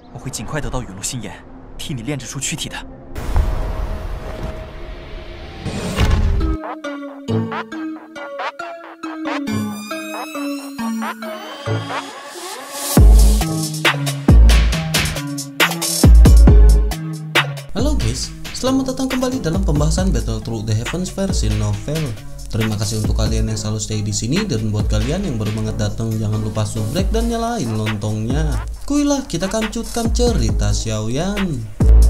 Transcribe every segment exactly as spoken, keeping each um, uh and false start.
我会尽快得到陨落心炎，替你炼制出躯体的。 Halo guys, selamat datang kembali dalam pembahasan Battle Through the Heavens versi novel. Terima kasih untuk kalian yang selalu stay di sini, dan buat kalian yang baru banget datang jangan lupa subrek dan nyalain lontongnya. Kuilah kita kancutkan cerita Xiaoyan.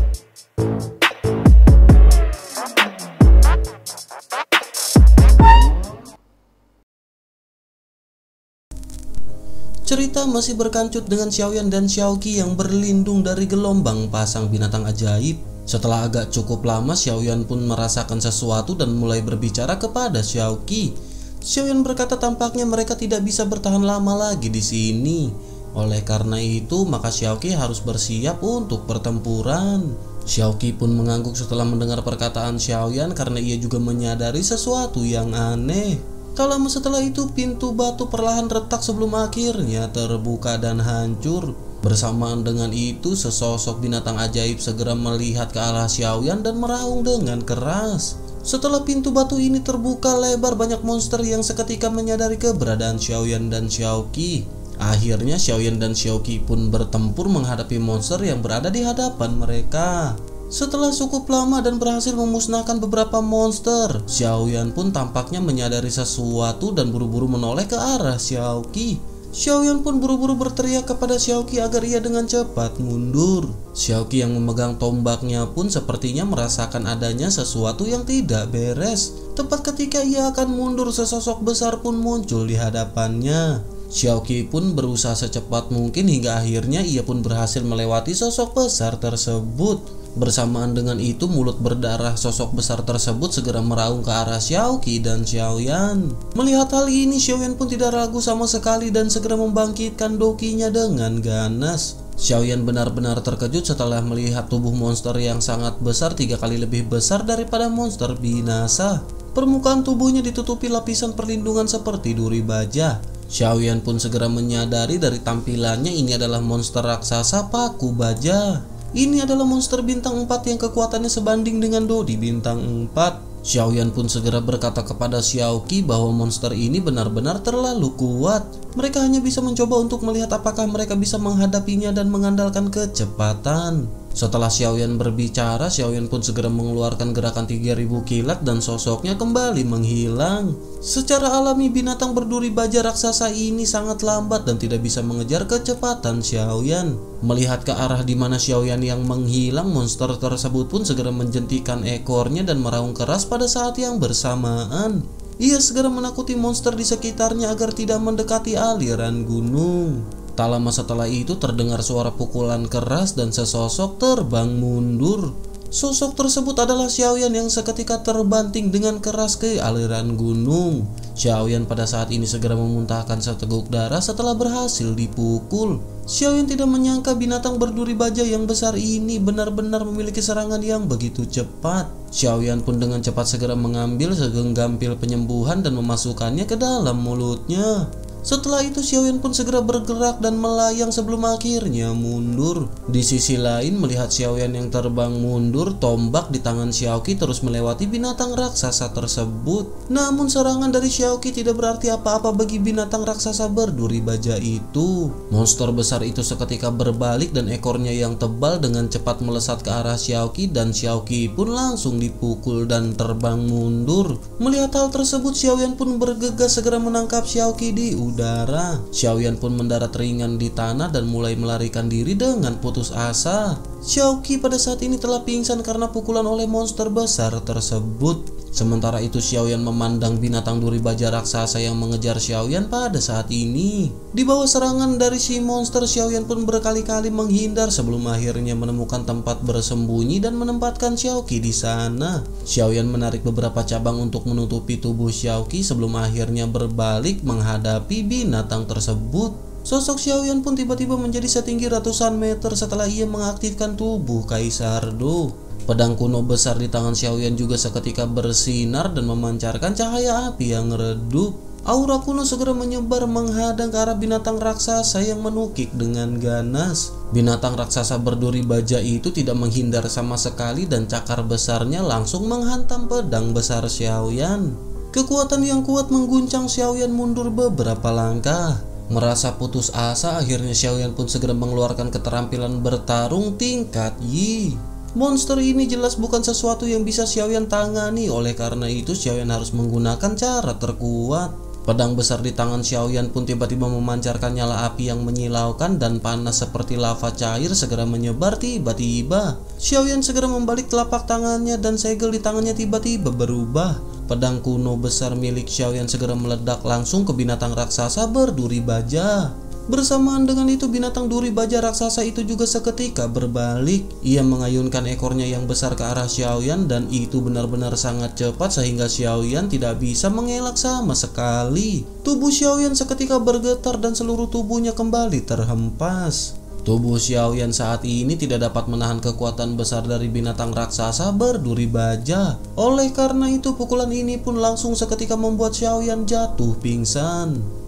Cerita masih berkancut dengan Xiaoyan dan Xiaoqi yang berlindung dari gelombang pasang binatang ajaib. Setelah agak cukup lama, Xiaoyan pun merasakan sesuatu dan mulai berbicara kepada Xiaoqi. Xiaoyan berkata tampaknya mereka tidak bisa bertahan lama lagi di sini. Oleh karena itu, maka Xiaoqi harus bersiap untuk pertempuran. Xiaoqi pun mengangguk setelah mendengar perkataan Xiaoyan karena ia juga menyadari sesuatu yang aneh. Tak lama setelah itu, pintu batu perlahan retak sebelum akhirnya terbuka dan hancur. Bersamaan dengan itu, sesosok binatang ajaib segera melihat ke arah Xiaoyan dan meraung dengan keras. Setelah pintu batu ini terbuka lebar, banyak monster yang seketika menyadari keberadaan Xiaoyan dan Xiaoqi. Akhirnya Xiaoyan dan Xiaoqi pun bertempur menghadapi monster yang berada di hadapan mereka. Setelah cukup lama dan berhasil memusnahkan beberapa monster, Xiaoyan pun tampaknya menyadari sesuatu dan buru-buru menoleh ke arah Xiaoqi. Xiaoyan pun buru-buru berteriak kepada Xiaoqi agar ia dengan cepat mundur. Xiaoqi yang memegang tombaknya pun sepertinya merasakan adanya sesuatu yang tidak beres. Tepat ketika ia akan mundur, sesosok besar pun muncul di hadapannya. Xiaoqi pun berusaha secepat mungkin hingga akhirnya ia pun berhasil melewati sosok besar tersebut. Bersamaan dengan itu, mulut berdarah sosok besar tersebut segera meraung ke arah Xiaoqi dan Xiaoyan. Melihat hal ini, Xiaoyan pun tidak ragu sama sekali dan segera membangkitkan dokinya dengan ganas. Xiaoyan benar-benar terkejut setelah melihat tubuh monster yang sangat besar, tiga kali lebih besar daripada monster binasa. Permukaan tubuhnya ditutupi lapisan perlindungan seperti duri baja. Xiaoyan pun segera menyadari dari tampilannya ini adalah monster raksasa paku baja. Ini adalah monster bintang empat yang kekuatannya sebanding dengan Dodi bintang empat. Xiaoyan pun segera berkata kepada Xiaoqi bahwa monster ini benar-benar terlalu kuat. Mereka hanya bisa mencoba untuk melihat apakah mereka bisa menghadapinya dan mengandalkan kecepatan. Setelah Xiaoyan berbicara, Xiaoyan pun segera mengeluarkan gerakan tiga ribu kilat dan sosoknya kembali menghilang. Secara alami, binatang berduri baja raksasa ini sangat lambat dan tidak bisa mengejar kecepatan Xiaoyan. Melihat ke arah di mana Xiaoyan yang menghilang, monster tersebut pun segera menjentikan ekornya dan meraung keras pada saat yang bersamaan. Ia segera menakuti monster di sekitarnya agar tidak mendekati aliran gunung. Tak lama setelah itu terdengar suara pukulan keras dan sesosok terbang mundur. Sosok tersebut adalah Xiaoyan yang seketika terbanting dengan keras ke aliran gunung. Xiaoyan pada saat ini segera memuntahkan seteguk darah setelah berhasil dipukul. Xiaoyan tidak menyangka binatang berduri baja yang besar ini benar-benar memiliki serangan yang begitu cepat. Xiaoyan pun dengan cepat segera mengambil segenggam pil penyembuhan dan memasukkannya ke dalam mulutnya. Setelah itu Xiaoyan pun segera bergerak dan melayang sebelum akhirnya mundur. Di sisi lain, melihat Xiaoyan yang terbang mundur, tombak di tangan Xiaoqi terus melewati binatang raksasa tersebut. Namun serangan dari Xiaoqi tidak berarti apa-apa bagi binatang raksasa berduri baja itu. Monster besar itu seketika berbalik dan ekornya yang tebal dengan cepat melesat ke arah Xiaoqi dan Xiaoqi pun langsung dipukul dan terbang mundur. Melihat hal tersebut, Xiaoyan pun bergegas segera menangkap Xiaoqi di udara. Xiaoyan pun mendarat ringan di tanah dan mulai melarikan diri dengan putus asa. Xiaoqi pada saat ini telah pingsan karena pukulan oleh monster besar tersebut. Sementara itu Xiaoyan memandang binatang duri baja raksasa yang mengejar Xiaoyan pada saat ini. Di bawah serangan dari si monster, Xiaoyan pun berkali-kali menghindar sebelum akhirnya menemukan tempat bersembunyi dan menempatkan Xiaoqi di sana. Xiaoyan menarik beberapa cabang untuk menutupi tubuh Xiaoqi sebelum akhirnya berbalik menghadapi binatang tersebut. Sosok Xiaoyan pun tiba-tiba menjadi setinggi ratusan meter setelah ia mengaktifkan tubuh Kaisar Do. Pedang kuno besar di tangan Xiaoyan juga seketika bersinar dan memancarkan cahaya api yang redup. Aura kuno segera menyebar menghadang ke arah binatang raksasa yang menukik dengan ganas. Binatang raksasa berduri baja itu tidak menghindar sama sekali dan cakar besarnya langsung menghantam pedang besar Xiaoyan. Kekuatan yang kuat mengguncang Xiaoyan mundur beberapa langkah. Merasa putus asa, akhirnya Xiaoyan pun segera mengeluarkan keterampilan bertarung tingkat Yi. Monster ini jelas bukan sesuatu yang bisa Xiaoyan tangani, oleh karena itu Xiaoyan harus menggunakan cara terkuat. Pedang besar di tangan Xiaoyan pun tiba-tiba memancarkan nyala api yang menyilaukan dan panas seperti lava cair segera menyebar tiba-tiba. Xiaoyan segera membalik telapak tangannya dan segel di tangannya tiba-tiba berubah. Pedang kuno besar milik Xiaoyan segera meledak langsung ke binatang raksasa berduri baja. Bersamaan dengan itu binatang duri baja raksasa itu juga seketika berbalik. Ia mengayunkan ekornya yang besar ke arah Xiaoyan dan itu benar-benar sangat cepat sehingga Xiaoyan tidak bisa mengelak sama sekali. Tubuh Xiaoyan seketika bergetar dan seluruh tubuhnya kembali terhempas. Tubuh Xiaoyan saat ini tidak dapat menahan kekuatan besar dari binatang raksasa berduri baja. Oleh karena itu pukulan ini pun langsung seketika membuat Xiaoyan jatuh pingsan.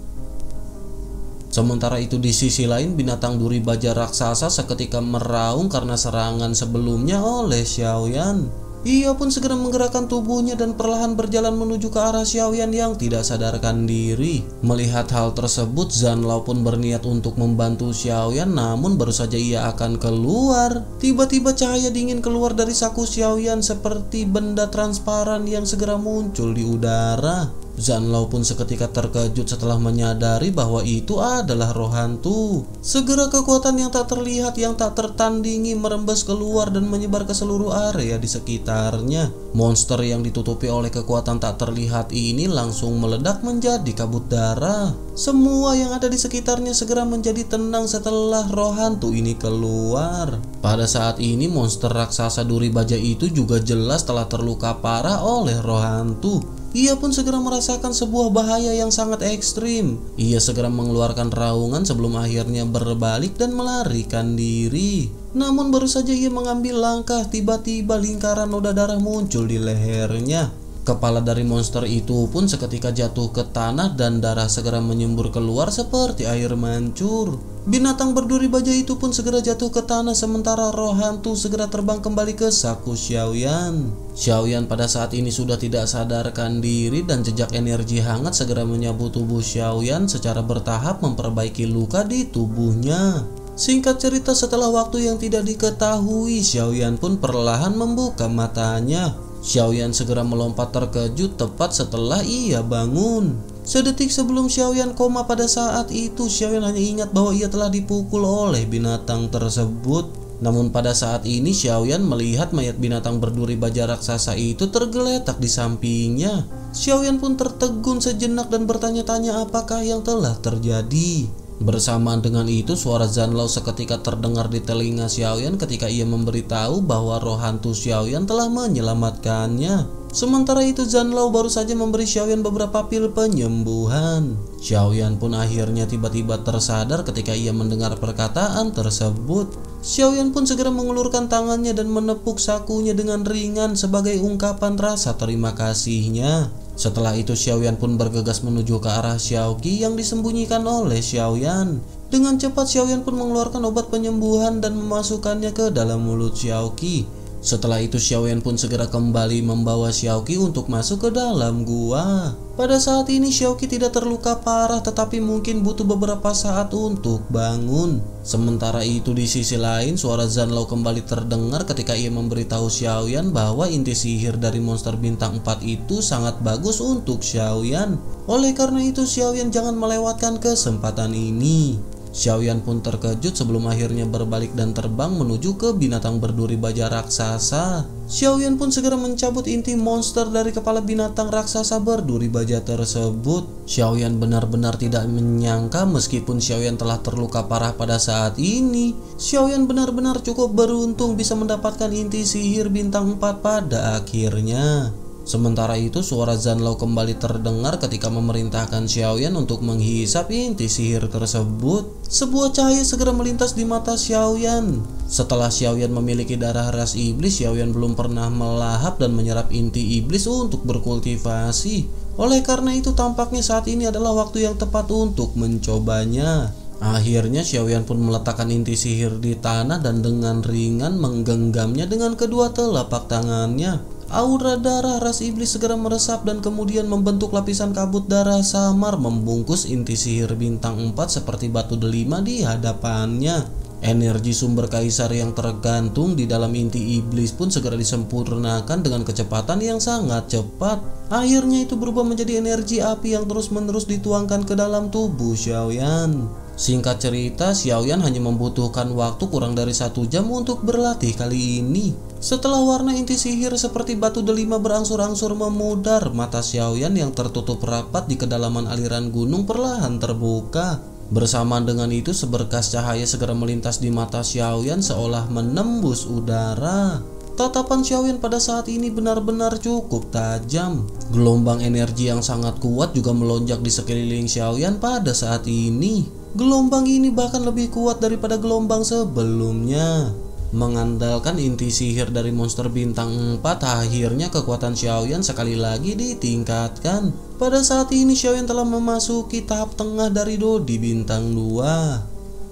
Sementara itu di sisi lain binatang duri baja raksasa seketika meraung karena serangan sebelumnya oleh Xiaoyan. Ia pun segera menggerakkan tubuhnya dan perlahan berjalan menuju ke arah Xiaoyan yang tidak sadarkan diri. Melihat hal tersebut, Zanlao pun berniat untuk membantu Xiaoyan, namun baru saja ia akan keluar, tiba-tiba cahaya dingin keluar dari saku Xiaoyan seperti benda transparan yang segera muncul di udara. Zanlao pun seketika terkejut setelah menyadari bahwa itu adalah roh hantu. Segera kekuatan yang tak terlihat, yang tak tertandingi merembes keluar dan menyebar ke seluruh area di sekitarnya. Monster yang ditutupi oleh kekuatan tak terlihat ini langsung meledak menjadi kabut darah. Semua yang ada di sekitarnya segera menjadi tenang setelah roh hantu ini keluar. Pada saat ini monster raksasa duri baja itu juga jelas telah terluka parah oleh roh hantu. Ia pun segera merasakan sebuah bahaya yang sangat ekstrim. Ia segera mengeluarkan raungan sebelum akhirnya berbalik dan melarikan diri. Namun baru saja ia mengambil langkah, tiba-tiba lingkaran noda darah muncul di lehernya. Kepala dari monster itu pun seketika jatuh ke tanah dan darah segera menyembur keluar seperti air mancur. Binatang berduri baja itu pun segera jatuh ke tanah sementara roh hantu segera terbang kembali ke saku Xiaoyan. Xiaoyan pada saat ini sudah tidak sadarkan diri dan jejak energi hangat segera menyapu tubuh Xiaoyan secara bertahap memperbaiki luka di tubuhnya. Singkat cerita, setelah waktu yang tidak diketahui, Xiaoyan pun perlahan membuka matanya. Xiaoyan segera melompat terkejut tepat setelah ia bangun. Sedetik sebelum Xiaoyan koma pada saat itu, Xiaoyan hanya ingat bahwa ia telah dipukul oleh binatang tersebut. Namun pada saat ini Xiaoyan melihat mayat binatang berduri baja raksasa itu tergeletak di sampingnya. Xiaoyan pun tertegun sejenak dan bertanya-tanya apakah yang telah terjadi. Bersamaan dengan itu, suara Zanlao seketika terdengar di telinga Xiaoyan ketika ia memberitahu bahwa roh hantu Xiaoyan telah menyelamatkannya. Sementara itu Zanlao baru saja memberi Xiaoyan beberapa pil penyembuhan. Xiaoyan pun akhirnya tiba-tiba tersadar ketika ia mendengar perkataan tersebut. Xiaoyan pun segera mengulurkan tangannya dan menepuk sakunya dengan ringan sebagai ungkapan rasa terima kasihnya. Setelah itu Xiaoyan pun bergegas menuju ke arah Xiaoqi yang disembunyikan oleh Xiaoyan. Dengan cepat Xiaoyan pun mengeluarkan obat penyembuhan dan memasukkannya ke dalam mulut Xiaoqi. Setelah itu Xiaoyan pun segera kembali membawa Xiaoqi untuk masuk ke dalam gua. Pada saat ini Xiaoqi tidak terluka parah tetapi mungkin butuh beberapa saat untuk bangun. Sementara itu di sisi lain suara Zanlao kembali terdengar ketika ia memberitahu Xiaoyan bahwa inti sihir dari monster bintang empat itu sangat bagus untuk Xiaoyan. Oleh karena itu Xiaoyan jangan melewatkan kesempatan ini. Xiaoyan pun terkejut sebelum akhirnya berbalik dan terbang menuju ke binatang berduri baja raksasa. Xiaoyan pun segera mencabut inti monster dari kepala binatang raksasa berduri baja tersebut. Xiaoyan benar-benar tidak menyangka meskipun Xiaoyan telah terluka parah pada saat ini, Xiaoyan benar-benar cukup beruntung bisa mendapatkan inti sihir bintang empat pada akhirnya. Sementara itu suara Zanlao kembali terdengar ketika memerintahkan Xiaoyan untuk menghisap inti sihir tersebut. Sebuah cahaya segera melintas di mata Xiaoyan. Setelah Xiaoyan memiliki darah ras iblis, Xiaoyan belum pernah melahap dan menyerap inti iblis untuk berkultivasi. Oleh karena itu tampaknya saat ini adalah waktu yang tepat untuk mencobanya. Akhirnya Xiaoyan pun meletakkan inti sihir di tanah dan dengan ringan menggenggamnya dengan kedua telapak tangannya. Aura darah ras iblis segera meresap dan kemudian membentuk lapisan kabut darah samar membungkus inti sihir bintang empat seperti batu delima di hadapannya. Energi sumber kaisar yang tergantung di dalam inti iblis pun segera disempurnakan dengan kecepatan yang sangat cepat. Akhirnya itu berubah menjadi energi api yang terus-menerus dituangkan ke dalam tubuh Xiaoyan. Singkat cerita, Xiaoyan hanya membutuhkan waktu kurang dari satu jam untuk berlatih kali ini. Setelah warna inti sihir seperti batu delima berangsur-angsur memudar, mata Xiaoyan yang tertutup rapat di kedalaman aliran gunung perlahan terbuka. Bersamaan dengan itu, seberkas cahaya segera melintas di mata Xiaoyan seolah menembus udara. Tatapan Xiaoyan pada saat ini benar-benar cukup tajam. Gelombang energi yang sangat kuat juga melonjak di sekeliling Xiaoyan pada saat ini. Gelombang ini bahkan lebih kuat daripada gelombang sebelumnya. Mengandalkan inti sihir dari monster bintang empat, akhirnya kekuatan Xiaoyan sekali lagi ditingkatkan. Pada saat ini Xiaoyan telah memasuki tahap tengah dari Dodi bintang dua.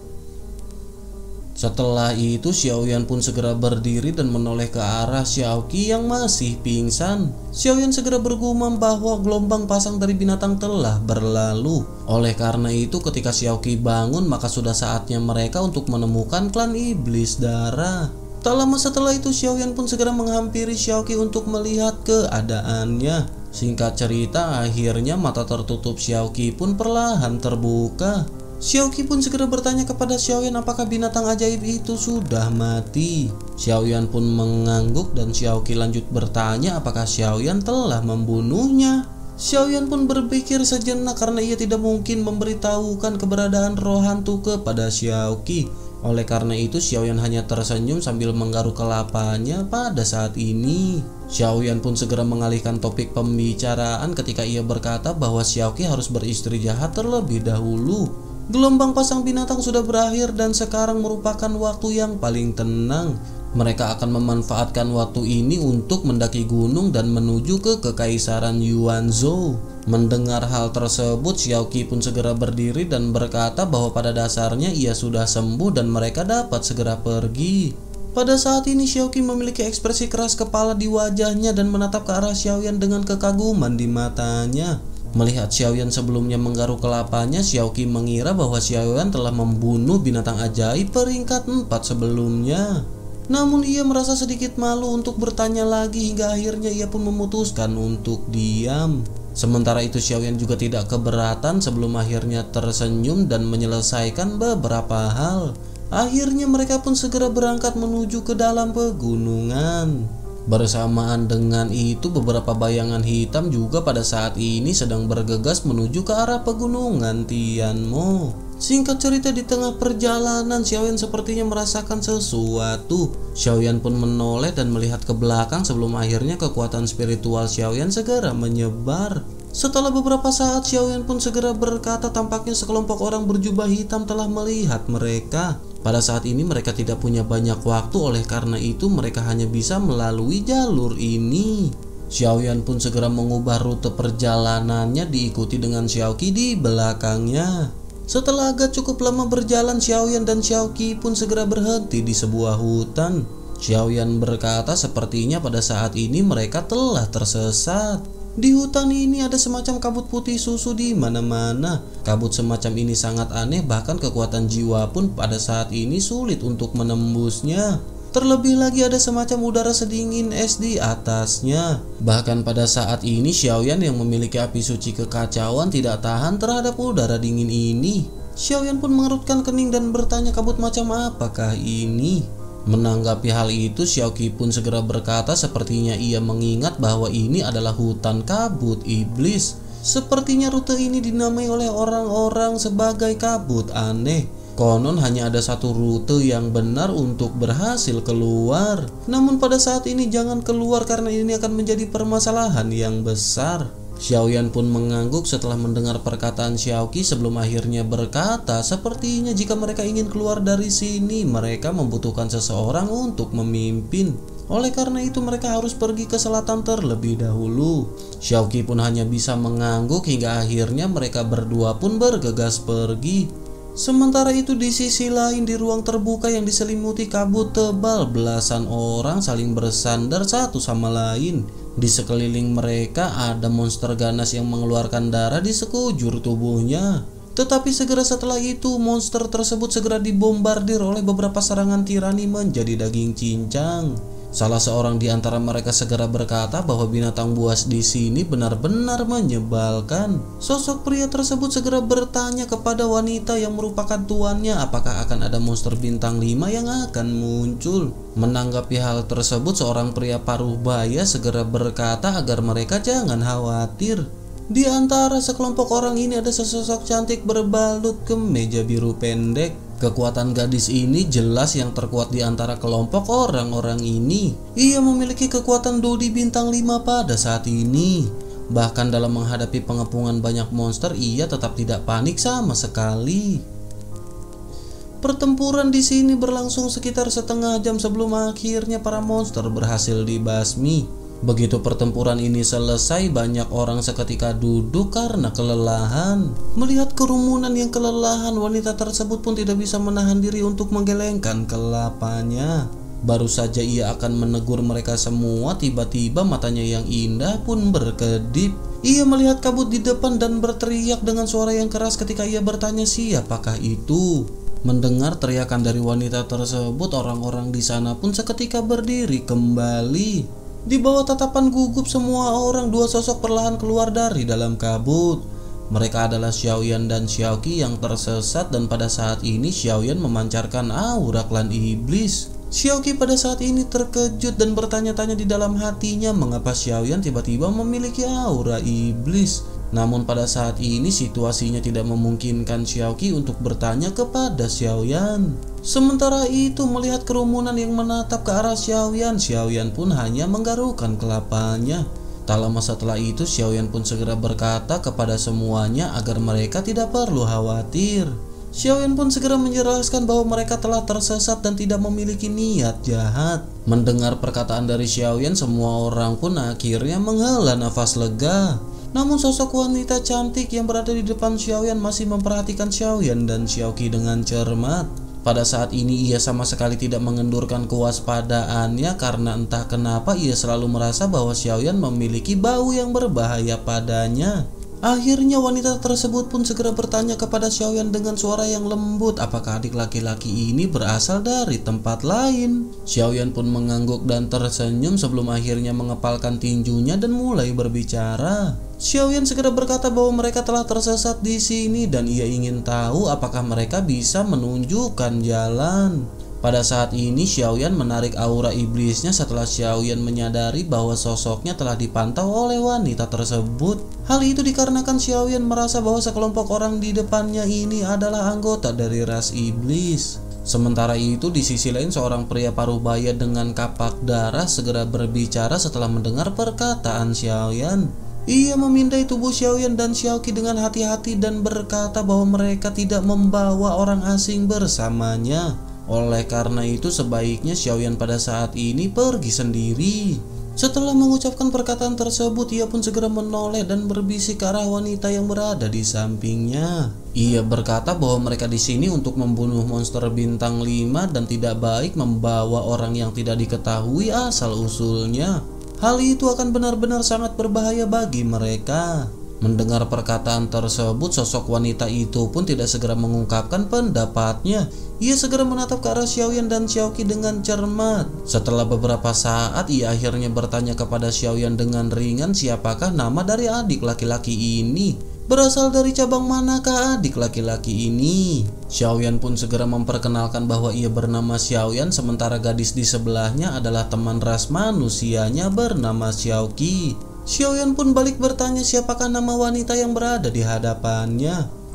Setelah itu Xiaoyan pun segera berdiri dan menoleh ke arah Xiaoqi yang masih pingsan. Xiaoyan segera bergumam bahwa gelombang pasang dari binatang telah berlalu. Oleh karena itu ketika Xiaoqi bangun, maka sudah saatnya mereka untuk menemukan klan iblis darah. Tak lama setelah itu Xiaoyan pun segera menghampiri Xiaoqi untuk melihat keadaannya. Singkat cerita, akhirnya mata tertutup Xiaoqi pun perlahan terbuka. Xiaoqi pun segera bertanya kepada Xiaoyan apakah binatang ajaib itu sudah mati. Xiaoyan pun mengangguk dan Xiaoqi lanjut bertanya apakah Xiaoyan telah membunuhnya. Xiaoyan pun berpikir sejenak karena ia tidak mungkin memberitahukan keberadaan roh hantu kepada Xiaoqi. Oleh karena itu Xiaoyan hanya tersenyum sambil menggaruk kelapanya pada saat ini. Xiaoyan pun segera mengalihkan topik pembicaraan ketika ia berkata bahwa Xiaoqi harus beristri jahat terlebih dahulu. Gelombang pasang binatang sudah berakhir dan sekarang merupakan waktu yang paling tenang. Mereka akan memanfaatkan waktu ini untuk mendaki gunung dan menuju ke kekaisaran Yuanzhou. Mendengar hal tersebut, Xiaoqi pun segera berdiri dan berkata bahwa pada dasarnya ia sudah sembuh dan mereka dapat segera pergi. Pada saat ini Xiaoqi memiliki ekspresi keras kepala di wajahnya dan menatap ke arah Xiaoyan dengan kekaguman di matanya. Melihat Xiaoyan sebelumnya menggaruk kelapanya, Xiaoqi mengira bahwa Xiaoyan telah membunuh binatang ajaib peringkat empat sebelumnya. Namun ia merasa sedikit malu untuk bertanya lagi hingga akhirnya ia pun memutuskan untuk diam. Sementara itu Xiaoyan juga tidak keberatan sebelum akhirnya tersenyum dan menyelesaikan beberapa hal. Akhirnya mereka pun segera berangkat menuju ke dalam pegunungan. Bersamaan dengan itu beberapa bayangan hitam juga pada saat ini sedang bergegas menuju ke arah pegunungan Tianmo. Singkat cerita, di tengah perjalanan Xiaoyan sepertinya merasakan sesuatu. Xiaoyan pun menoleh dan melihat ke belakang sebelum akhirnya kekuatan spiritual Xiaoyan segera menyebar. Setelah beberapa saat Xiaoyan pun segera berkata tampaknya sekelompok orang berjubah hitam telah melihat mereka. Pada saat ini mereka tidak punya banyak waktu, oleh karena itu mereka hanya bisa melalui jalur ini. Xiaoyan pun segera mengubah rute perjalanannya diikuti dengan Xiaoqi di belakangnya. Setelah agak cukup lama berjalan, Xiaoyan dan Xiaoqi pun segera berhenti di sebuah hutan. Xiaoyan berkata sepertinya pada saat ini mereka telah tersesat. Di hutan ini ada semacam kabut putih susu di mana-mana. Kabut semacam ini sangat aneh, bahkan kekuatan jiwa pun pada saat ini sulit untuk menembusnya. Terlebih lagi ada semacam udara sedingin es di atasnya. Bahkan pada saat ini Xiaoyan yang memiliki api suci kekacauan tidak tahan terhadap udara dingin ini. Xiaoyan pun mengerutkan kening dan bertanya kabut macam apakah ini. Menanggapi hal itu, Xiaoqi pun segera berkata sepertinya ia mengingat bahwa ini adalah hutan kabut iblis. Sepertinya rute ini dinamai oleh orang-orang sebagai kabut aneh. Konon hanya ada satu rute yang benar untuk berhasil keluar. Namun pada saat ini jangan keluar karena ini akan menjadi permasalahan yang besar. Xiaoyan pun mengangguk setelah mendengar perkataan Xiaoqi sebelum akhirnya berkata, sepertinya jika mereka ingin keluar dari sini, mereka membutuhkan seseorang untuk memimpin. Oleh karena itu mereka harus pergi ke selatan terlebih dahulu. Xiaoqi pun hanya bisa mengangguk hingga akhirnya mereka berdua pun bergegas pergi. Sementara itu di sisi lain di ruang terbuka yang diselimuti kabut tebal, belasan orang saling bersandar satu sama lain. Di sekeliling mereka ada monster ganas yang mengeluarkan darah di sekujur tubuhnya. Tetapi segera setelah itu monster tersebut segera dibombardir oleh beberapa serangan tirani menjadi daging cincang. Salah seorang di antara mereka segera berkata bahwa binatang buas di sini benar-benar menyebalkan. Sosok pria tersebut segera bertanya kepada wanita yang merupakan tuannya apakah akan ada monster bintang lima yang akan muncul. Menanggapi hal tersebut, seorang pria paruh baya segera berkata agar mereka jangan khawatir. Di antara sekelompok orang ini ada sesosok cantik berbalut kemeja biru pendek. Kekuatan gadis ini jelas yang terkuat di antara kelompok orang-orang ini. Ia memiliki kekuatan Dodi bintang lima pada saat ini. Bahkan dalam menghadapi pengepungan banyak monster, ia tetap tidak panik sama sekali. Pertempuran di sini berlangsung sekitar setengah jam sebelum akhirnya para monster berhasil dibasmi. Begitu pertempuran ini selesai, banyak orang seketika duduk karena kelelahan. Melihat kerumunan yang kelelahan, wanita tersebut pun tidak bisa menahan diri untuk menggelengkan kelapanya. Baru saja ia akan menegur mereka semua, tiba-tiba matanya yang indah pun berkedip. Ia melihat kabut di depan dan berteriak dengan suara yang keras ketika ia bertanya siapakah itu. Mendengar teriakan dari wanita tersebut, orang-orang di sana pun seketika berdiri kembali. Di bawah tatapan gugup semua orang, dua sosok perlahan keluar dari dalam kabut. Mereka adalah Xiaoyan dan Xiaoqi yang tersesat, dan pada saat ini Xiaoyan memancarkan aura klan iblis. Xiaoqi pada saat ini terkejut dan bertanya-tanya di dalam hatinya mengapa Xiaoyan tiba-tiba memiliki aura iblis. Namun pada saat ini situasinya tidak memungkinkan Xiaoqi untuk bertanya kepada Xiaoyan. Sementara itu melihat kerumunan yang menatap ke arah Xiaoyan, Xiaoyan pun hanya menggarukkan kelapanya. Tak lama setelah itu Xiaoyan pun segera berkata kepada semuanya agar mereka tidak perlu khawatir. Xiaoyan pun segera menjelaskan bahwa mereka telah tersesat dan tidak memiliki niat jahat. Mendengar perkataan dari Xiaoyan, semua orang pun akhirnya menghela nafas lega. Namun sosok wanita cantik yang berada di depan Xiaoyan masih memperhatikan Xiaoyan dan Xiaoqi dengan cermat. Pada saat ini ia sama sekali tidak mengendurkan kewaspadaannya karena entah kenapa ia selalu merasa bahwa Xiaoyan memiliki bau yang berbahaya padanya. Akhirnya wanita tersebut pun segera bertanya kepada Xiaoyan dengan suara yang lembut apakah adik laki-laki ini berasal dari tempat lain. Xiaoyan pun mengangguk dan tersenyum sebelum akhirnya mengepalkan tinjunya dan mulai berbicara. Xiaoyan segera berkata bahwa mereka telah tersesat di sini dan ia ingin tahu apakah mereka bisa menunjukkan jalan. Pada saat ini Xiaoyan menarik aura iblisnya setelah Xiaoyan menyadari bahwa sosoknya telah dipantau oleh wanita tersebut. Hal itu dikarenakan Xiaoyan merasa bahwa sekelompok orang di depannya ini adalah anggota dari ras iblis. Sementara itu di sisi lain seorang pria paruh baya dengan kapak darah segera berbicara setelah mendengar perkataan Xiaoyan. Ia memindai tubuh Xiaoyan dan Xiaoqi dengan hati-hati dan berkata bahwa mereka tidak membawa orang asing bersamanya. Oleh karena itu sebaiknya Xiaoyan pada saat ini pergi sendiri. Setelah mengucapkan perkataan tersebut, ia pun segera menoleh dan berbisik ke arah wanita yang berada di sampingnya. Ia berkata bahwa mereka di sini untuk membunuh monster bintang lima dan tidak baik membawa orang yang tidak diketahui asal usulnya. Hal itu akan benar-benar sangat berbahaya bagi mereka. Mendengar perkataan tersebut, sosok wanita itu pun tidak segera mengungkapkan pendapatnya. Ia segera menatap ke arah Xiaoyan dan Xiaoqi dengan cermat. Setelah beberapa saat, ia akhirnya bertanya kepada Xiaoyan dengan ringan siapakah nama dari adik laki-laki ini. Berasal dari cabang manakah adik laki-laki ini? Xiaoyan pun segera memperkenalkan bahwa ia bernama Xiaoyan, sementara gadis di sebelahnya adalah teman ras manusianya bernama Xiaoqi. Xiaoyan pun balik bertanya siapakah nama wanita yang berada di hadapannya.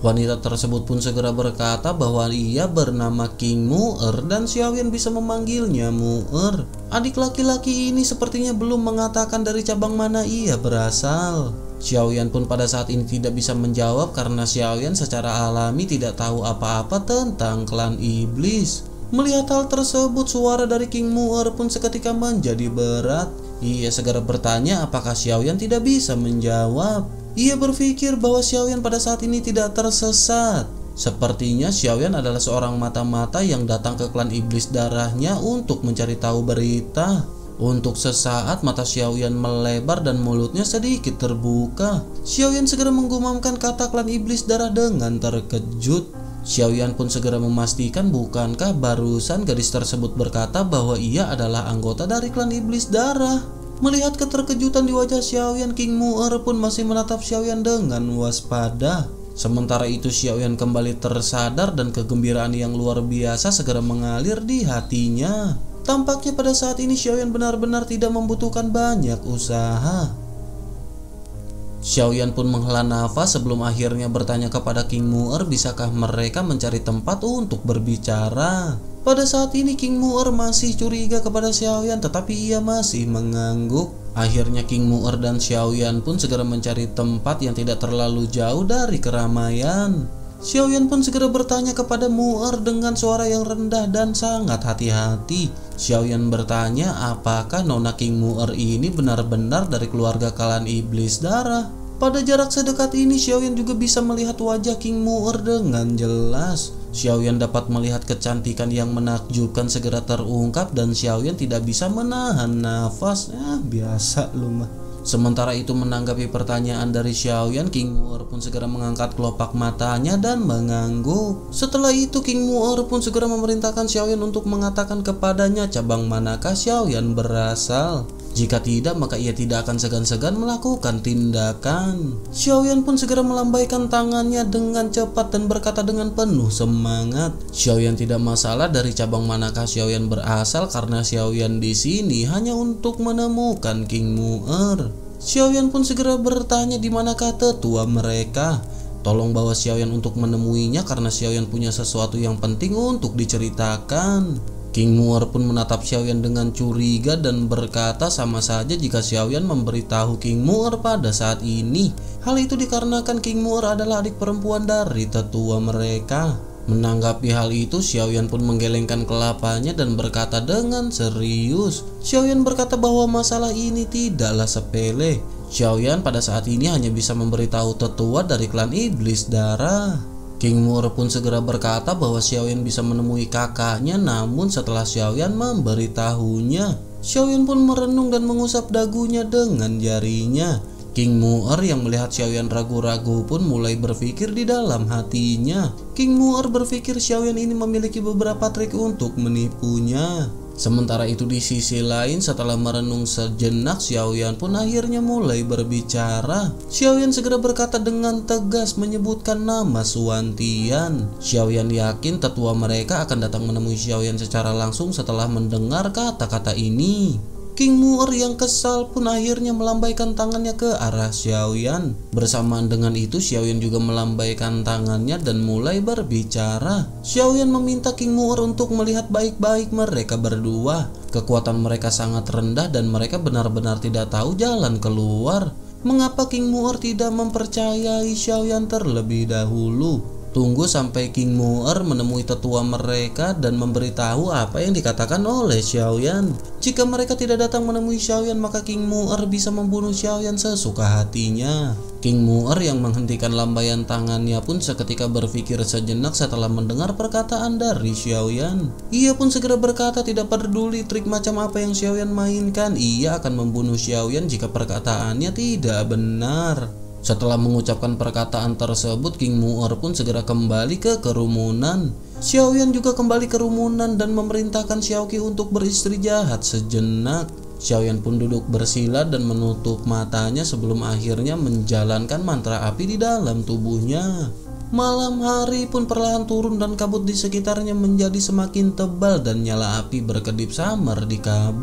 Wanita tersebut pun segera berkata bahwa ia bernama King Mu'er dan Xiaoyan bisa memanggilnya Mu'er. Adik laki-laki ini sepertinya belum mengatakan dari cabang mana ia berasal. Xiaoyan pun pada saat ini tidak bisa menjawab karena Xiaoyan secara alami tidak tahu apa-apa tentang klan iblis. Melihat hal tersebut, suara dari King Mu'er pun seketika menjadi berat. Ia segera bertanya apakah Xiaoyan tidak bisa menjawab. Ia berpikir bahwa Xiaoyan pada saat ini tidak tersesat. Sepertinya Xiaoyan adalah seorang mata-mata yang datang ke klan iblis darahnya untuk mencari tahu berita. Untuk sesaat mata Xiaoyan melebar dan mulutnya sedikit terbuka. Xiaoyan segera menggumamkan kata klan iblis darah dengan terkejut. Xiaoyan pun segera memastikan bukankah barusan gadis tersebut berkata bahwa ia adalah anggota dari klan iblis darah. Melihat keterkejutan di wajah Xiaoyan, King Mu'er pun masih menatap Xiaoyan dengan waspada. Sementara itu Xiaoyan kembali tersadar dan kegembiraan yang luar biasa segera mengalir di hatinya. Tampaknya pada saat ini Xiaoyan benar-benar tidak membutuhkan banyak usaha. Xiaoyan pun menghela nafas sebelum akhirnya bertanya kepada King Mu'er bisakah mereka mencari tempat untuk berbicara. Pada saat ini King Mu'er masih curiga kepada Xiaoyan tetapi ia masih mengangguk. Akhirnya King Mu'er dan Xiaoyan pun segera mencari tempat yang tidak terlalu jauh dari keramaian. Xiaoyan pun segera bertanya kepada Mu'er dengan suara yang rendah dan sangat hati-hati. Xiaoyan bertanya apakah Nona King Mu'er ini benar-benar dari keluarga klan iblis darah. Pada jarak sedekat ini Xiaoyan juga bisa melihat wajah King Mu'er dengan jelas. Xiaoyan dapat melihat kecantikan yang menakjubkan segera terungkap dan Xiaoyan tidak bisa menahan nafas. Ya, biasa lu mah. Sementara itu menanggapi pertanyaan dari Xiaoyan, King Mu'er pun segera mengangkat kelopak matanya dan mengangguk. Setelah itu King Mu'er pun segera memerintahkan Xiaoyan untuk mengatakan kepadanya cabang manakah Xiaoyan berasal. Jika tidak maka ia tidak akan segan-segan melakukan tindakan. Xiaoyan pun segera melambaikan tangannya dengan cepat dan berkata dengan penuh semangat. Xiaoyan tidak masalah dari cabang manakah Xiaoyan berasal karena Xiaoyan di sini hanya untuk menemukan King Mu'er. Xiaoyan pun segera bertanya di manakah tetua mereka. Tolong bawa Xiaoyan untuk menemuinya karena Xiaoyan punya sesuatu yang penting untuk diceritakan. King Mu'er pun menatap Xiaoyan dengan curiga dan berkata sama saja jika Xiaoyan memberitahu King Mu'er pada saat ini. Hal itu dikarenakan King Mu'er adalah adik perempuan dari tetua mereka. Menanggapi hal itu Xiaoyan pun menggelengkan kelapanya dan berkata dengan serius. Xiaoyan berkata bahwa masalah ini tidaklah sepele. Xiaoyan pada saat ini hanya bisa memberitahu tetua dari klan iblis darah. King Mu'er pun segera berkata bahwa Xiaoyan bisa menemui kakaknya, namun setelah Xiaoyan memberitahunya, Xiaoyan pun merenung dan mengusap dagunya dengan jarinya. King Mu'er yang melihat Xiaoyan ragu-ragu pun mulai berpikir di dalam hatinya. King Mu'er berpikir Xiaoyan ini memiliki beberapa trik untuk menipunya. Sementara itu di sisi lain setelah merenung sejenak Xiaoyan pun akhirnya mulai berbicara. Xiaoyan segera berkata dengan tegas menyebutkan nama Suantian. Xiaoyan yakin tetua mereka akan datang menemui Xiaoyan secara langsung setelah mendengar kata-kata ini. King Mu'er yang kesal pun akhirnya melambaikan tangannya ke arah Xiaoyan. Bersamaan dengan itu Xiaoyan juga melambaikan tangannya dan mulai berbicara. Xiaoyan meminta King Mu'er untuk melihat baik-baik mereka berdua. Kekuatan mereka sangat rendah dan mereka benar-benar tidak tahu jalan keluar. Mengapa King Mu'er tidak mempercayai Xiaoyan terlebih dahulu? Tunggu sampai King Mu'er menemui tetua mereka dan memberitahu apa yang dikatakan oleh Xiaoyan. Jika mereka tidak datang menemui Xiaoyan maka King Mu'er bisa membunuh Xiaoyan sesuka hatinya. King Mu'er yang menghentikan lambaian tangannya pun seketika berpikir sejenak setelah mendengar perkataan dari Xiaoyan. Ia pun segera berkata tidak peduli trik macam apa yang Xiaoyan mainkan, ia akan membunuh Xiaoyan jika perkataannya tidak benar. Setelah mengucapkan perkataan tersebut, King Mu'er pun segera kembali ke kerumunan. Xiaoyan juga kembali ke kerumunan dan memerintahkan Xiaoqi untuk beristri jahat sejenak. Xiaoyan pun duduk bersila dan menutup matanya sebelum akhirnya menjalankan mantra api di dalam tubuhnya. Malam hari pun perlahan turun dan kabut di sekitarnya menjadi semakin tebal dan nyala api berkedip samar di kabut.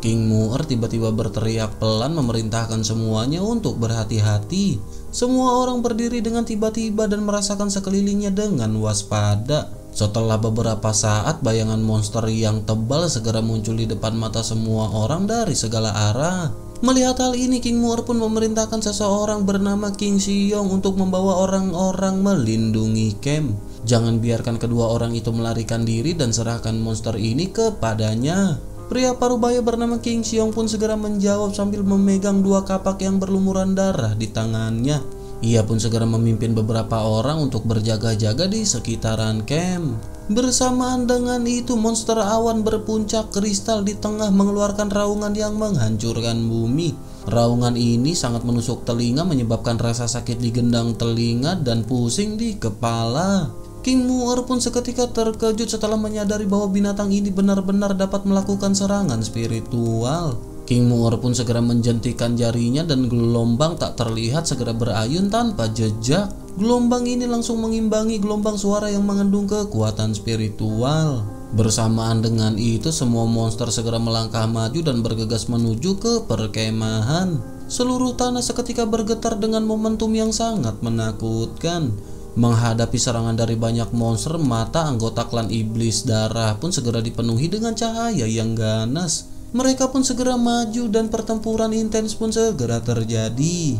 King Mu'er tiba-tiba berteriak pelan memerintahkan semuanya untuk berhati-hati. Semua orang berdiri dengan tiba-tiba dan merasakan sekelilingnya dengan waspada. Setelah beberapa saat, bayangan monster yang tebal segera muncul di depan mata semua orang dari segala arah. Melihat hal ini, King Mu'er pun memerintahkan seseorang bernama King Xiong untuk membawa orang-orang melindungi camp. Jangan biarkan kedua orang itu melarikan diri dan serahkan monster ini kepadanya. Pria parubaya bernama King Xiong pun segera menjawab sambil memegang dua kapak yang berlumuran darah di tangannya. Ia pun segera memimpin beberapa orang untuk berjaga-jaga di sekitaran camp. Bersamaan dengan itu, monster awan berpuncak kristal di tengah mengeluarkan raungan yang menghancurkan bumi. Raungan ini sangat menusuk telinga, menyebabkan rasa sakit di gendang telinga dan pusing di kepala. King Mu'er pun seketika terkejut setelah menyadari bahwa binatang ini benar-benar dapat melakukan serangan spiritual. King Mu'er pun segera menjentikan jarinya dan gelombang tak terlihat segera berayun tanpa jejak. Gelombang ini langsung mengimbangi gelombang suara yang mengandung kekuatan spiritual. Bersamaan dengan itu, semua monster segera melangkah maju dan bergegas menuju ke perkemahan. Seluruh tanah seketika bergetar dengan momentum yang sangat menakutkan. Menghadapi serangan dari banyak monster, mata anggota klan iblis darah pun segera dipenuhi dengan cahaya yang ganas. Mereka pun segera maju dan pertempuran intens pun segera terjadi.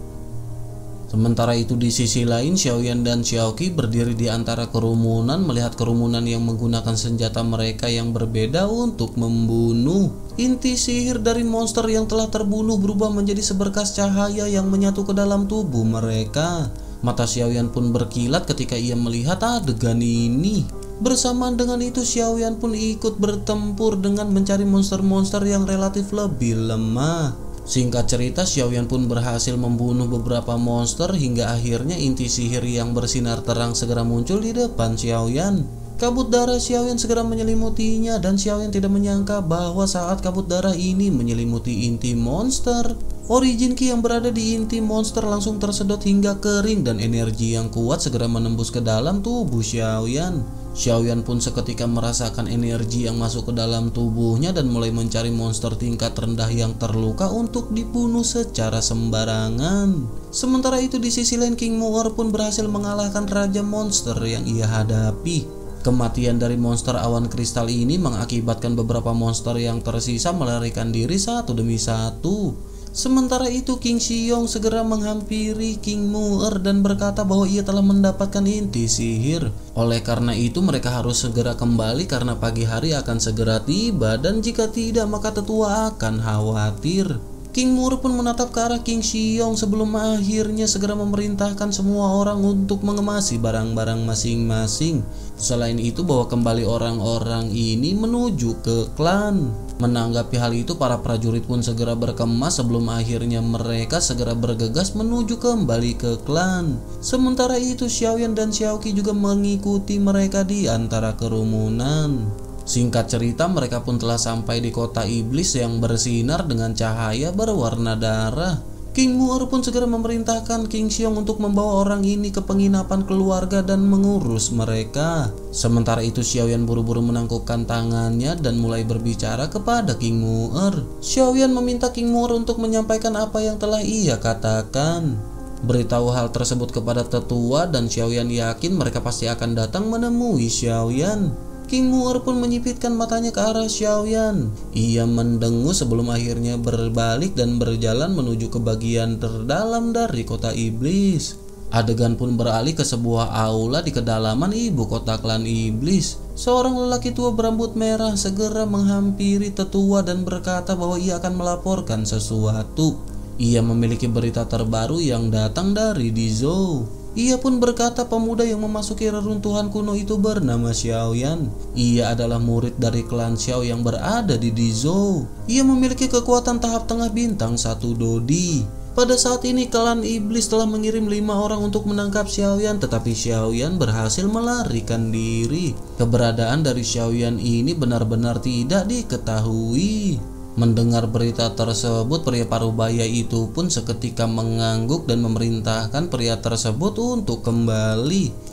Sementara itu di sisi lain, Xiaoyan dan Xiaoqi berdiri di antara kerumunan melihat kerumunan yang menggunakan senjata mereka yang berbeda untuk membunuh. Inti sihir dari monster yang telah terbunuh berubah menjadi seberkas cahaya yang menyatu ke dalam tubuh mereka. Mata Xiaoyan pun berkilat ketika ia melihat adegan ini. Bersamaan dengan itu, Xiaoyan pun ikut bertempur dengan mencari monster-monster yang relatif lebih lemah. Singkat cerita, Xiaoyan pun berhasil membunuh beberapa monster hingga akhirnya inti sihir yang bersinar terang segera muncul di depan Xiaoyan. Kabut darah Xiaoyan segera menyelimutinya dan Xiaoyan tidak menyangka bahwa saat kabut darah ini menyelimuti inti monster, origin Ki yang berada di inti monster langsung tersedot hingga kering dan energi yang kuat segera menembus ke dalam tubuh Xiaoyan. Xiaoyan pun seketika merasakan energi yang masuk ke dalam tubuhnya dan mulai mencari monster tingkat rendah yang terluka untuk dibunuh secara sembarangan. Sementara itu di sisi lain, King Mu'er pun berhasil mengalahkan raja monster yang ia hadapi. Kematian dari monster awan kristal ini mengakibatkan beberapa monster yang tersisa melarikan diri satu demi satu. Sementara itu King Xiong segera menghampiri King Mu'er dan berkata bahwa ia telah mendapatkan inti sihir. Oleh karena itu mereka harus segera kembali karena pagi hari akan segera tiba, dan jika tidak maka tetua akan khawatir. King Mu'er pun menatap ke arah King Xiong sebelum akhirnya segera memerintahkan semua orang untuk mengemasi barang-barang masing-masing. Selain itu bawa kembali orang-orang ini menuju ke klan. Menanggapi hal itu, para prajurit pun segera berkemas sebelum akhirnya mereka segera bergegas menuju kembali ke klan. Sementara itu Xiaoyan dan Xiaoqi juga mengikuti mereka di antara kerumunan. Singkat cerita, mereka pun telah sampai di kota iblis yang bersinar dengan cahaya berwarna darah. King Mu'er pun segera memerintahkan King Xiong untuk membawa orang ini ke penginapan keluarga dan mengurus mereka. Sementara itu Xiaoyan buru-buru menangkupkan tangannya dan mulai berbicara kepada King Mu'er. Xiaoyan meminta King Mu'er untuk menyampaikan apa yang telah ia katakan. Beritahu hal tersebut kepada tetua dan Xiaoyan yakin mereka pasti akan datang menemui Xiaoyan. King Mu'er pun menyipitkan matanya ke arah Xiaoyan. Ia mendengus sebelum akhirnya berbalik dan berjalan menuju ke bagian terdalam dari kota iblis. Adegan pun beralih ke sebuah aula di kedalaman ibu kota klan iblis. Seorang lelaki tua berambut merah segera menghampiri tetua dan berkata bahwa ia akan melaporkan sesuatu. Ia memiliki berita terbaru yang datang dari Dizhou. Ia pun berkata pemuda yang memasuki reruntuhan kuno itu bernama Xiaoyan. Ia adalah murid dari klan Xiao yang berada di Dizhou. Ia memiliki kekuatan tahap tengah bintang satu Dodi. Pada saat ini klan iblis telah mengirim lima orang untuk menangkap Xiaoyan, tetapi Xiaoyan berhasil melarikan diri. Keberadaan dari Xiaoyan ini benar-benar tidak diketahui. Mendengar berita tersebut, pria parubaya itu pun seketika mengangguk dan memerintahkan pria tersebut untuk kembali.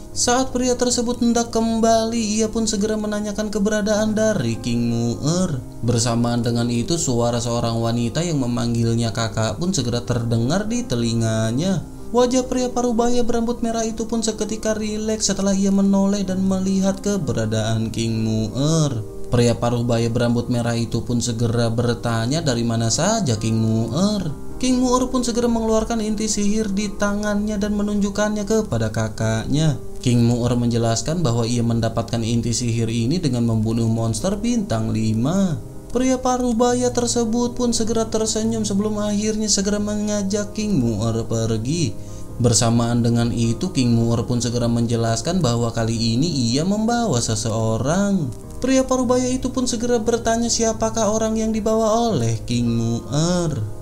Saat pria tersebut hendak kembali, ia pun segera menanyakan keberadaan dari King Mu'er. Bersamaan dengan itu, suara seorang wanita yang memanggilnya kakak pun segera terdengar di telinganya. Wajah pria parubaya berambut merah itu pun seketika rileks setelah ia menoleh dan melihat keberadaan King Mu'er. Pria parubaya berambut merah itu pun segera bertanya dari mana saja King Mu'er. King Mu'er pun segera mengeluarkan inti sihir di tangannya dan menunjukkannya kepada kakaknya. King Mu'er menjelaskan bahwa ia mendapatkan inti sihir ini dengan membunuh monster bintang lima. Pria parubaya tersebut pun segera tersenyum sebelum akhirnya segera mengajak King Mu'er pergi. Bersamaan dengan itu, King Mu'er pun segera menjelaskan bahwa kali ini ia membawa seseorang. Pria parubaya itu pun segera bertanya siapakah orang yang dibawa oleh King Mu'er.